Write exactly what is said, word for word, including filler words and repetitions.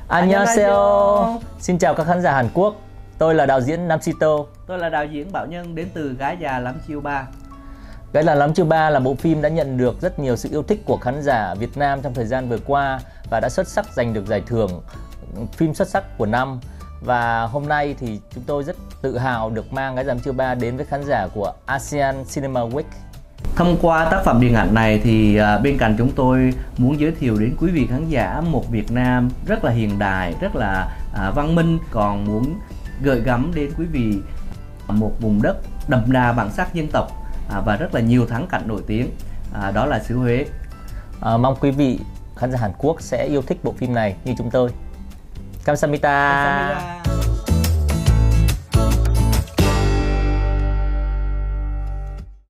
Annyeonghaseyo. Xin chào các khán giả Hàn Quốc. Tôi là đạo diễn Nam Sito. Tôi là đạo diễn Bảo Nhân đến từ Gái Già Lắm Chiêu Ba. Gái Già Lắm Chiêu Ba là bộ phim đã nhận được rất nhiều sự yêu thích của khán giả Việt Nam trong thời gian vừa qua và đã xuất sắc giành được giải thưởng phim xuất sắc của năm. Và hôm nay thì chúng tôi rất tự hào được mang Gái Già Lắm Chiêu Ba đến với khán giả của ASEAN Cinema Week. Thông qua tác phẩm điện ảnh này thì uh, bên cạnh chúng tôi muốn giới thiệu đến quý vị khán giả một Việt Nam rất là hiện đại, rất là uh, văn minh, còn muốn gợi gắm đến quý vị một vùng đất đậm đà bản sắc dân tộc uh, và rất là nhiều thắng cảnh nổi tiếng, uh, đó là xứ Huế. Uh, mong quý vị khán giả Hàn Quốc sẽ yêu thích bộ phim này như chúng tôi. Kamsahamnida. Kamsahamnida.